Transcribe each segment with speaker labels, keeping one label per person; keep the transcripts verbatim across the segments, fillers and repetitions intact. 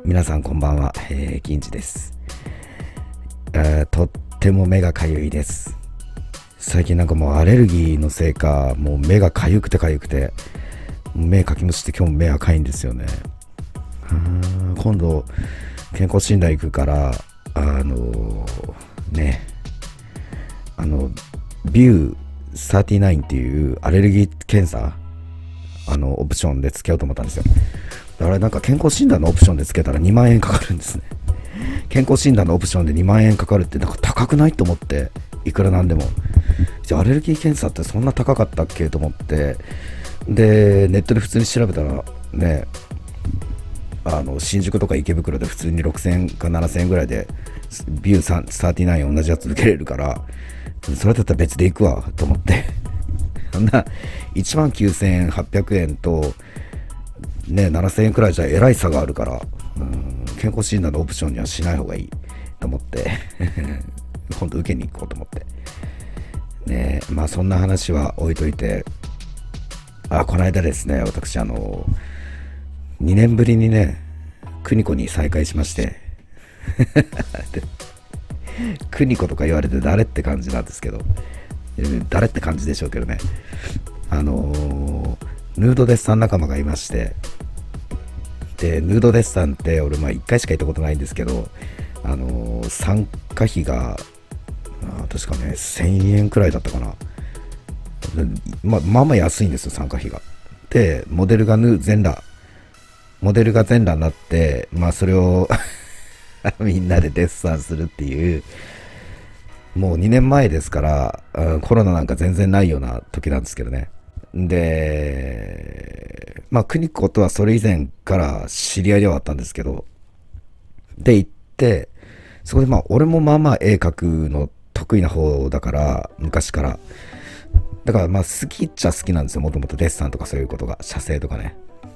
Speaker 1: 皆さんこんばんは、えー、銀次です。えー、とっても目がかゆいです。最近なんかもうアレルギーのせいか、もう目がかゆくてかゆくて、目かきむしって今日も目赤いんですよね。今度健康診断行くから、あのー、ね、あのビューさんじゅうきゅうっていうアレルギー検査、あのオプションでつけようと思ったんですよ。だからなんか健康診断のオプションでつけたらにまんえんかかるんですね。健康診断のオプションでにまんえんかかるってなんか高くないと思って、いくらなんでも。じゃあアレルギー検査ってそんな高かったっけと思って、でネットで普通に調べたらね、あの新宿とか池袋で普通にろくせんえんかななせんえんぐらいでビューさんじゅうきゅう同じやつ受けれるから、それだったら別で行くわと思ってそんないちまんきゅうせんはっぴゃくえんとね、ななせんえんくらいじゃえらい差があるから、うん、健康診断のオプションにはしない方がいいと思って今度受けに行こうと思ってね。まあそんな話は置いといて、あ、この間ですね、私あのにねんぶりにね邦子に再会しまして邦子とか言われて誰って感じなんですけど、誰って感じでしょうけどね、あのー、ヌードデッサン仲間がいまして、でヌードデッサンって俺まあいっかいしか行ったことないんですけど、あのー、参加費があ確かねせんえんくらいだったかな。ま、まあまあ安いんですよ参加費が。でモデルがヌ全裸モデルが全裸になって、まあそれをみんなでデッサンするっていう、もうにねんまえですから、コロナなんか全然ないような時なんですけどね。で、まあ邦子とはそれ以前から知り合いではあったんですけど、で行って、そこでまあ俺もまあまあ絵描くの得意な方だから、昔から。だからまあ好きっちゃ好きなんですよ、もともとデッサンとかそういうことが、写生とかね。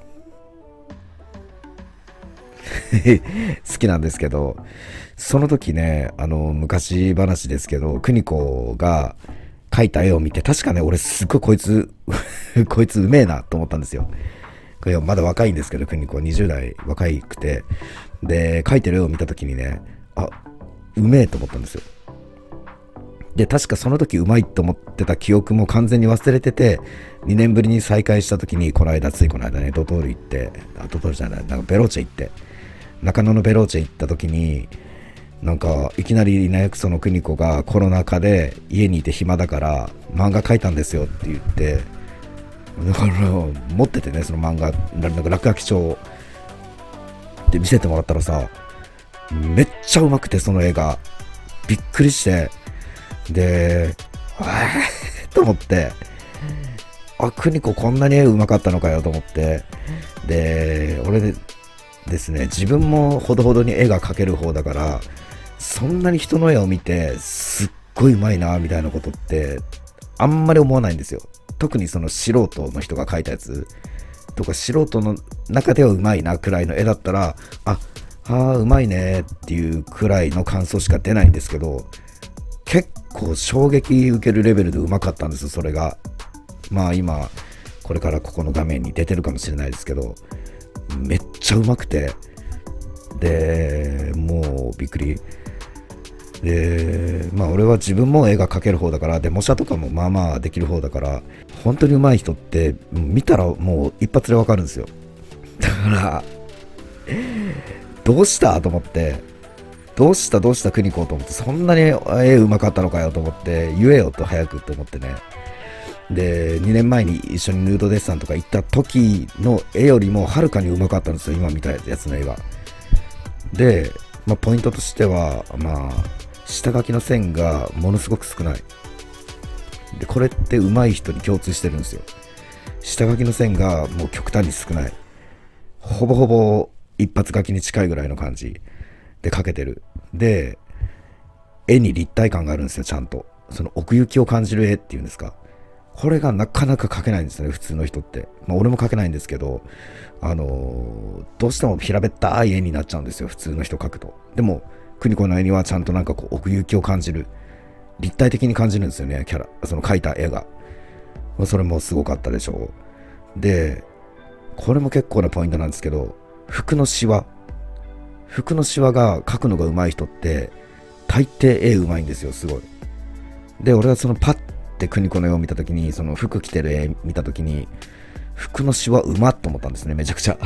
Speaker 1: 好きなんですけど、その時ね、あの昔話ですけど、邦子が描いた絵を見て、確かね俺すっごいこいつこいつうめえなと思ったんですよ。これまだ若いんですけど、邦子はにじゅう代若いくて、で描いてる絵を見た時にね、あ、うめえと思ったんですよ。で確かその時うまいと思ってた記憶も完全に忘れてて、にねんぶりに再会した時に、この間ついこの間ねドトール行って、あドトールじゃない、なんかベローチェ行って、中野のベローチェ行った時に、なんかいきなりね、その邦子がコロナ禍で家にいて暇だから漫画描いたんですよって言って、だから持っててね、その漫画なんか落書き帳で見せてもらったらさ、めっちゃうまくて、その絵がびっくりして、でえーと思って、あ、邦子こんなに絵うまかったのかよと思って、で俺でですね、自分もほどほどに絵が描ける方だから、そんなに人の絵を見てすっごいうまいなみたいなことってあんまり思わないんですよ。特にその素人の人が描いたやつとか、素人の中ではうまいなくらいの絵だったら、ああうまいねっていうくらいの感想しか出ないんですけど、結構衝撃受けるレベルでうまかったんですよ、それが。まあ今これからここの画面に出てるかもしれないですけど、めっちゃうまくて、でもうびっくりで、まあ俺は自分も絵が描ける方だから、で模写とかもまあまあできる方だから、本当に上手い人って見たらもう一発でわかるんですよ。だからどうしたと思って、どうしたどうした邦子と思って、そんなに絵うまかったのかよと思って、言えよと早くと思ってね。でにねんまえに一緒にヌードデッサンとか行った時の絵よりもはるかにうまかったんですよ、今見たやつの絵が。で、まあ、ポイントとしては、まあ下書きの線がものすごく少ない。でこれって上手い人に共通してるんですよ。下書きの線がもう極端に少ない、ほぼほぼ一発書きに近いぐらいの感じで描けてる。で絵に立体感があるんですよ、ちゃんと。その奥行きを感じる絵っていうんですか、これがなかなか描けないんですよね、普通の人って。まあ俺も描けないんですけど、あのー、どうしても平べったい絵になっちゃうんですよ、普通の人描くと。でも邦子の絵にはちゃんとなんかこう奥行きを感じる、立体的に感じるんですよね、キャラ、その描いた絵が。それもすごかったでしょう。でこれも結構なポイントなんですけど、服のシワ服のシワが描くのが上手い人って大抵絵上手いんですよ、すごい。で俺はそのパッて邦子の絵を見た時に、その服着てる絵見た時に、服のシワうまっと思ったんですね、めちゃくちゃ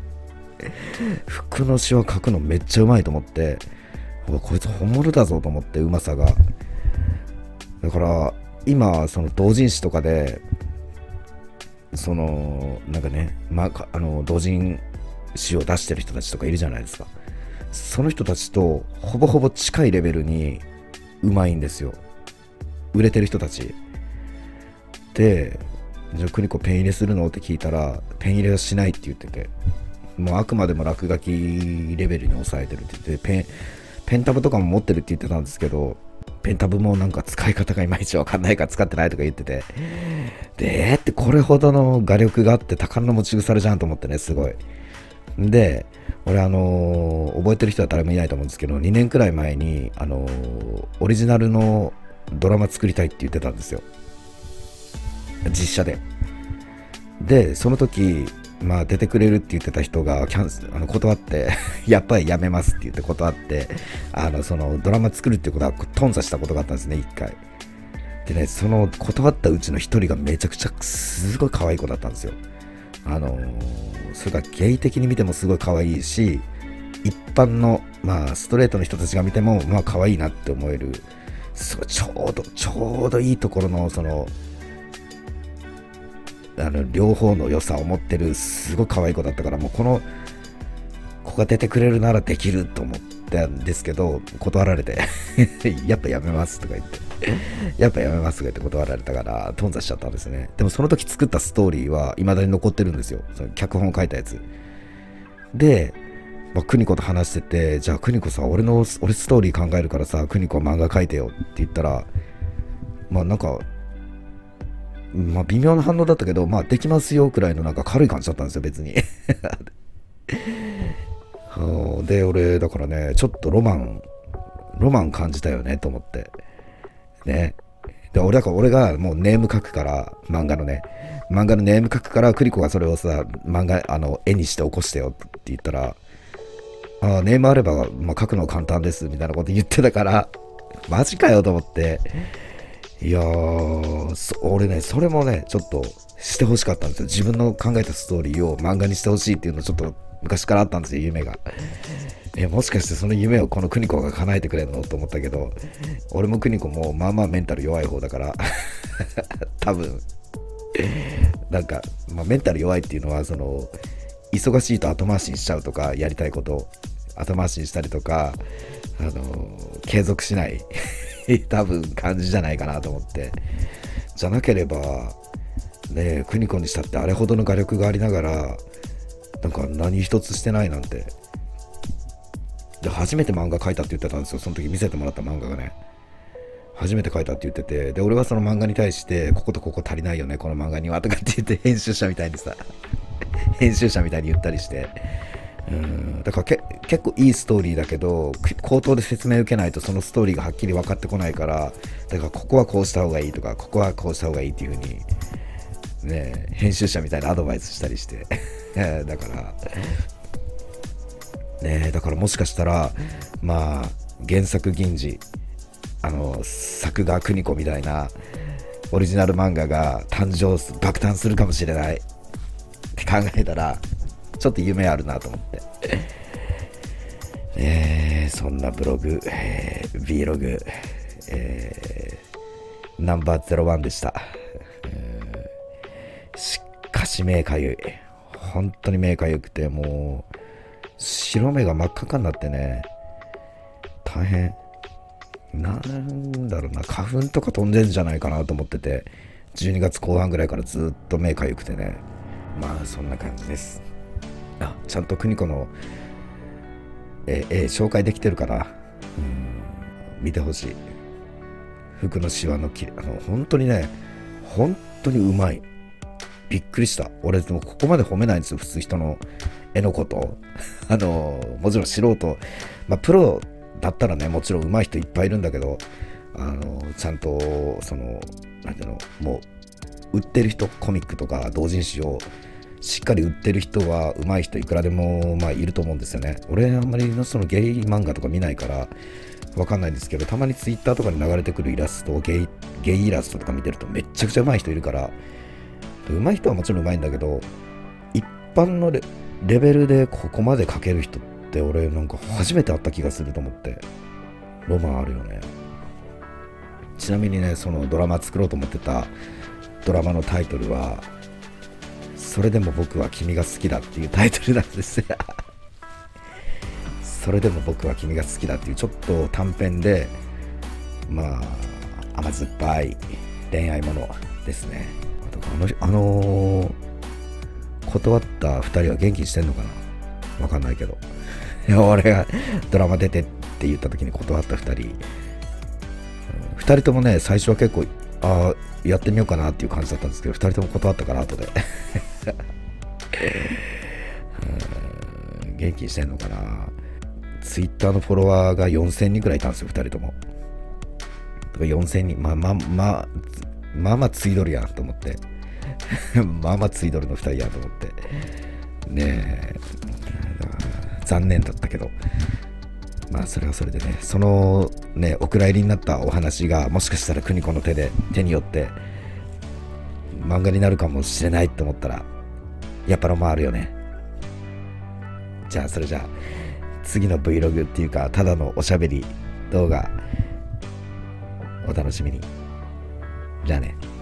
Speaker 1: 服のシワ描くのめっちゃうまいと思って、こいつ本物だぞと思って、うまさが。だから今その同人誌とかでそのなんかね、まあ、あの同人誌を出してる人たちとかいるじゃないですか。その人たちとほぼほぼ近いレベルにうまいんですよ、売れてる人たちで。じゃあ邦子ペン入れするのって聞いたら、ペン入れはしないって言ってて、もうあくまでも落書きレベルに抑えてるって言って、ペンペンタブとかも持ってるって言ってたんですけど、ペンタブもなんか使い方がいまいちわかんないから使ってないとか言ってて、でってこれほどの画力があって宝の持ち腐れじゃんと思ってね、すごい。で俺あのー、覚えてる人は誰もいないと思うんですけど、にねんくらい前にあのー、オリジナルのドラマ作りたいって言ってたんですよ、実写で。でその時まあ出てくれるって言ってた人がキャンセルあの断ってやっぱりやめますって言って断って、あのそのドラマ作るっていうことは頓挫したことがあったんですね、一回でね。その断ったうちの一人がめちゃくちゃすごい可愛い子だったんですよ。あのそれがゲイ的に見てもすごい可愛いし、一般のまあストレートの人たちが見てもまあ可愛いなって思える、すごいちょうどちょうどいいところのそのあの両方の良さを持ってるすごい可愛い子だったから、もうこの子が出てくれるならできると思ったんですけど、断られてやっぱやめますとか言ってやっぱやめますとか言って断られたから頓挫しちゃったんですね。でもその時作ったストーリーは未だに残ってるんですよ、その脚本を書いたやつで。まあ、邦子と話してて、じゃあ邦子さ、俺の俺ストーリー考えるからさ、邦子漫画書いてよって言ったら、まあなんかまあ微妙な反応だったけど、まあできますよくらいのなんか軽い感じだったんですよ、別にで俺だからね、ちょっとロマンロマン感じたよねと思ってね。で俺だから俺がもうネーム書くから、漫画のね漫画のネーム書くから、邦子がそれをさ漫画あの絵にして起こしてよって言ったら、あネームあれば、まあ、書くの簡単ですみたいなこと言ってたから、マジかよと思って、いやー俺ねそれもねちょっとしてほしかったんですよ。自分の考えたストーリーを漫画にしてほしいっていうのちょっと昔からあったんですよ、夢が。えもしかしてその夢をこの邦子が叶えてくれるのと思ったけど、俺も邦子もまあまあメンタル弱い方だから多分なんか、まあ、メンタル弱いっていうのはその忙しいと後回しにしちゃうとか、やりたいことを後回しにしたりとか、あの継続しない多分感じじゃないかなと思って。じゃなければねえ、邦子にしたってあれほどの画力がありながらなんか何一つしてないなんて。で初めて漫画描いたって言ってたんですよ、その時見せてもらった漫画がね。初めて描いたって言ってて、で俺はその漫画に対してこことここ足りないよねこの漫画にはとかって言って、編集者みたいにさ編集者みたいに言ったりして、うーんだからけ結構いいストーリーだけど、口頭で説明受けないとそのストーリーがはっきり分かってこないから、だからここはこうした方がいいとか、ここはこうした方がいいっていう風にね編集者みたいなアドバイスしたりしてだからねだからもしかしたらまあ原作銀次、あの作画邦子みたいなオリジナル漫画が誕生す爆誕するかもしれないって考えたらちょっと夢あるなと思ってえー、そんなブログ、えー、Vlog、えー、ナンバーゼロワンでした、えー、しかし目かゆい、本当に目かゆくて、もう白目が真っ赤っかになってね、大変なんだろうな、花粉とか飛んでんじゃないかなと思ってて、じゅうにがつこう半ぐらいからずっと目かゆくてね、まあそんな感じです。あ、ちゃんと邦子のえー、えー、紹介できてるかな、うん、見てほしい。服のシワのきあの本当にね本当にうまい、びっくりした。俺でもここまで褒めないんですよ、普通人の絵のことあのもちろん素人、まあプロだったらねもちろん上手い人いっぱいいるんだけど、あのちゃんとそのなんていうの、もう売ってる人、コミックとか同人誌をしっかり売ってる人は上手い人いくらでもまあいると思うんですよね。俺あんまりのそのゲイ漫画とか見ないからわかんないんですけど、たまにツイッターとかに流れてくるイラスト、ゲイ、ゲイイラストとか見てるとめっちゃくちゃ上手い人いるから、上手い人はもちろん上手いんだけど、一般の レ, レベルでここまで描ける人って俺なんか初めて会った気がすると思って、ロマンあるよね。ちなみにね、そのドラマ作ろうと思ってたドラマのタイトルは、それでも僕は君が好きだっていうタイトルなんですよ。それでも僕は君が好きだっていうちょっと短編で、まあ甘酸っぱい恋愛ものですね。あの、あのー、断ったふたりは元気にしてんのかな、わかんないけど。いや、俺がドラマ出てって言った時に断ったふたり、ふたりともね、最初は結構あやってみようかなっていう感じだったんですけど、ふたりとも断ったから後で元気にしてんのかな。ツイッターのフォロワーがよんせんにんくらいいたんですよ、ふたりとも。とかよんせんにん、まあまあまあまあまあついどるやんと思ってまあまあついどるのふたりやんと思ってねえ、残念だったけど、まあそれはそれでね、そのねお蔵入りになったお話がもしかしたら邦子の手で手によって漫画になるかもしれないと思ったら、やっぱロマンあるよね。じゃあそれじゃあ次の Vlog っていうかただのおしゃべり動画お楽しみに。じゃあね。